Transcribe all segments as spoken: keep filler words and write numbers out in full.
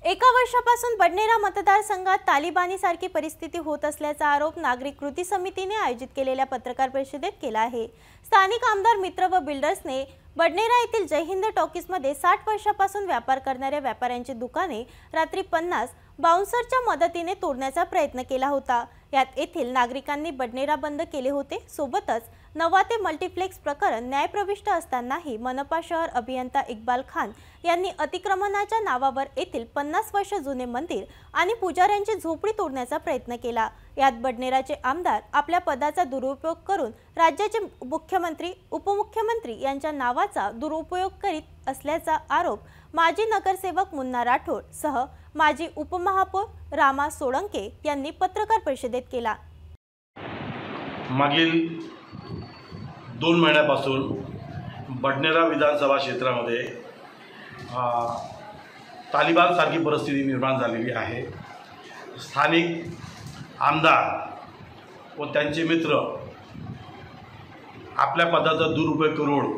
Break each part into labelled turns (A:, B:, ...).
A: एका वर्षापासून बडनेरा मतदारसंघात तालिबानीसारखी परिस्थिती होत असल्याचा आरोप नागरिक कृती समितीने आयोजित केलेल्या पत्रकार परिषदेत केला आहे। स्थानिक आमदार मित्र व बिल्डर्सने बडनेरा येथील जय हिंद टॉकीजमध्ये साठ वर्षापासून व्यापार करणाऱ्या व्यापाऱ्यांची दुकाने रात्री पन्नास बाउन्सरच्या मदतीने तोडण्याचा प्रयत्न केला होता। यात येथील नागरिकांनी बडनेरा बंद केले होते। सोबतच नवाते मल्टीप्लेक्स प्रकरण न्यायप्रविष्ट असतानाही मनपा शहर अभियंता इक्बाल खान यांनी अतिक्रमणाच्या नावावर येथील पन्नास वर्ष जुने मंदिर आणि पुजाऱ्यांची झोपडी तोडण्याचा प्रयत्न केला। यात बडनेराचे आमदार आपल्या पदाचा दुरुपयोग करून राज्याचे मुख्यमंत्री उपमुख्यमंत्री यांच्या नावाचा दुरुपयोग करीत असल्याचा आरोप माजी नगरसेवक मुन्ना राठोड सह माजी उपमहापौर रामा सोळंके यांनी पत्रकार परिषदेत केला।
B: मागील दोन महिन्यापासून बडनेरा विधानसभा क्षेत्रामध्ये तालिबान सारखी परिस्थिती निर्माण झालेली आहे। स्थानिक आमदार व त्यांचे मित्र आपल्या पदाचा दुरुपयोग करून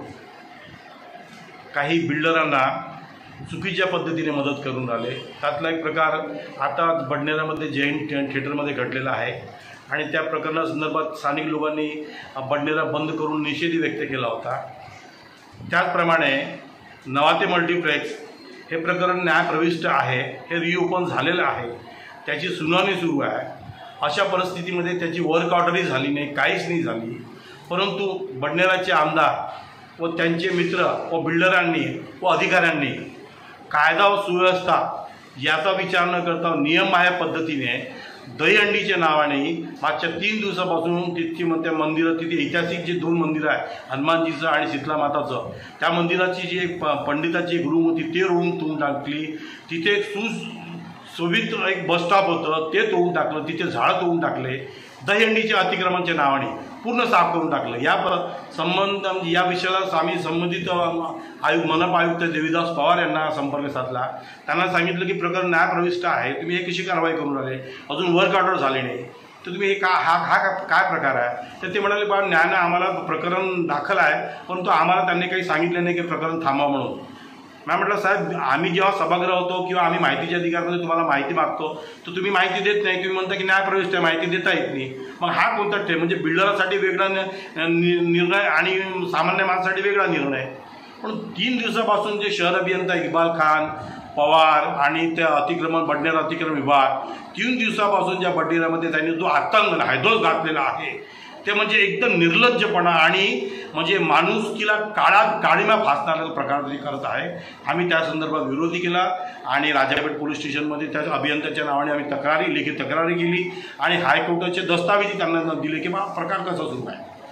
B: काही बिल्डरांना चुकीच्या पद्धतीने मदत करून राहिले। त्यातला एक प्रकार आता बडनेरामध्ये जैन थिएटरमध्ये घडलेला आहे आणि त्या प्रकरणासंदर्भात स्थानिक लोकांनी बडनेरा बंद करून निषेध व्यक्त केला होता। त्याचप्रमाणे नवाते मल्टीप्लेक्स हे प्रकरण न्यायप्रविष्ट आहे, हे रिओपन झालेलं आहे, त्याची सुनावणी सुरू आहे। अशा परिस्थितीमध्ये त्याची वर्क ऑर्डरही झाली नाही, काहीच नाही झाली, परंतु बडनेराचे आमदार व त्यांचे मित्र व बिल्डरांनी व अधिकाऱ्यांनी कायदा व सुव्यवस्था याचा विचार न करता नियमबाह्य पद्धतीने दहीहंडीच्या नावाने मागच्या तीन दिवसापासून तिथची त्या मंदिरं तिथे ऐतिहासिक जे दोन मंदिरं आहे हनुमानजीचं आणि शीतला माताचं, त्या मंदिराची जी एक पंडिताची गुरुमूर्ती ते रोवून तोडून टाकली। तिथे एक सुशोभित एक बसस्टॉप होतं ते तोडून टाकलं, तिथे झाडं तोडून टाकले, दहीहंडीच्या अतिक्रमणाच्या नावाने पूर्ण साफ करून टाकलं। या पर संबंध या विषयाला आम्ही संबंधित आयुक्त मनपा आयुक्त देवीदास पवार यांना संपर्क साधला। त्यांना सांगितलं की प्रकरण न्यायप्रविष्ट आहे, तुम्ही हे कशी कारवाई करून राहिले, अजून वर्क ऑर्डर झाले नाही, तर तुम्ही हे का हा हा काय प्रकार आहे। तर ते म्हणाले बा न्यायानं आम्हाला प्रकरण दाखल आहे, परंतु आम्हाला त्यांनी काही सांगितलं नाही की प्रकरण थांबवा म्हणून। मी म्हटलं साहेब, आम्ही जेव्हा सभागृह होतो किंवा आम्ही माहितीच्या अधिकारामध्ये तुम्हाला माहिती मागतो तर तुम्ही माहिती देत नाही, तुम्ही म्हणता की न्यायप्रविष्ट आहे, माहिती देता येत नाही। मग हा कोणता ठे म्हणजे बिल्डरासाठी वेगळा निर्णय आणि सामान्य माणसासाठी वेगळा निर्णय। पण तीन दिवसापासून जे शहर अभियंता इक्बाल खान पवार आणि त्या अतिक्रमण बडनेरा अतिक्रमण विभाग तीन दिवसापासून ज्या बडनेरामध्ये त्यांनी जो आतंक हैदोस घातलेला आहे ते म्हणजे एकदम निर्लज्जपणा आणि म्हणजे माणुसकीला काळा काळीमा फासणारा प्रकार तरी करत आहे। आम्ही त्या संदर्भात विरोधी केला आणि राजापेठ पोलीस स्टेशनमध्ये त्या अभियंत्याच्या नावाने आम्ही तक्रारी लेखी तक्रारी केली आणि हायकोर्टाचे दस्तावेज त्यांना दिले की बा प्रकार कसा सुरू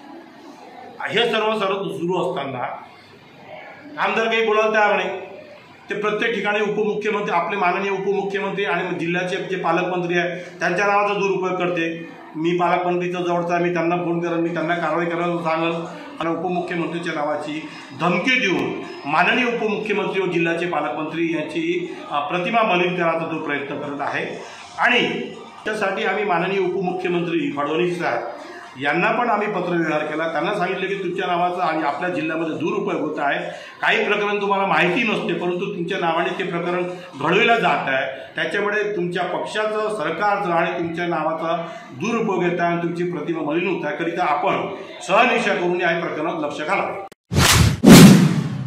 B: आहे। हे सर्व सर्व सुरू असताना आमदार काही बोलायला तयार नाही। ते प्रत्येक ठिकाणी उपमुख्यमंत्री आपले माननीय उपमुख्यमंत्री आणि जिल्ह्याचे जे पालकमंत्री आहे त्यांच्या नावाचा दुरुपयोग करते। मी पालकमंत्रीचं जवळचा मी त्यांना फोन करेन, मी त्यांना कारवाई करायला सांगेल आणि उपमुख्यमंत्रीच्या नावाची धमकी देऊन माननीय उपमुख्यमंत्री व जिल्ह्याचे पालकमंत्री यांची प्रतिमा मलिन करायचा तो प्रयत्न करत आहे। आणि त्यासाठी आम्ही माननीय उपमुख्यमंत्री फडणवीस साहेब यांना पण आम्ही पत्रव्यवहार केला। त्यांना सांगितलं की तुमच्या नावाचा आणि आपल्या जिल्ह्यामध्ये दुरुपयोग होत आहे, काही प्रकरण तुम्हाला माहिती नसते परंतु तुमच्या नावाने ते प्रकरण घडविलं जात आहे, त्याच्यामुळे तुमच्या पक्षाचं सरकारचं आणि तुमच्या नावाचा दुरुपयोग येत आहे आणि तुमची प्रतिमा मलिन होत आहे, करिता आपण सहनिशा करून या प्रकरणात लक्ष घालावे।